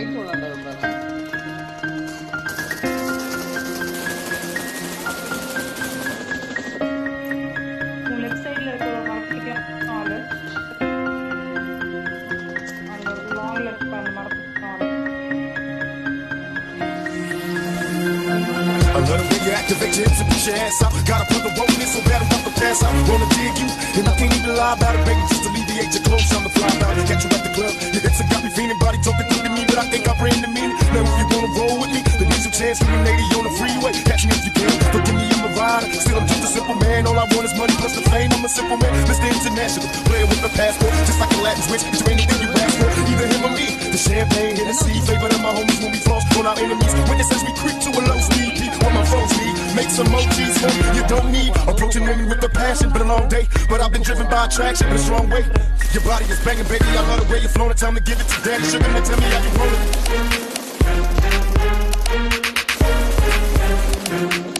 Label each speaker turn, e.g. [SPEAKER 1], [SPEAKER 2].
[SPEAKER 1] Activate your hips and push your ass out. Gotta put the roll in so bad I'm about to pass out. Wanna dig you, and I can't even lie about it, baby. Just alleviate your clothes, I'm the fly about it. Got you at the club, your hips have got me feeling. Body talking through to me, but I think I ran the meaning. Now if you wanna roll with me, then here's your chance. From a lady on the freeway, catch me if you can. Don't give me I'm a rider, still I'm just a simple man. All I want is money plus the fame. I'm a simple man, Mr. International, player with the passport, just like a Latin switch. Get you anything you ask for, either him or me. The champagne, Hennessy, favorite of my homies when we floss on our enemies. Witnesses we creep to a low speed, what my foes need. Make some emojis, you don't need. Approaching women with a passion, been a long day, but I've been driven by attraction in a strong way. Your body is banging, baby, I love the way you're flowing. It's time to give it to daddy sugar, now tell me how you roll it.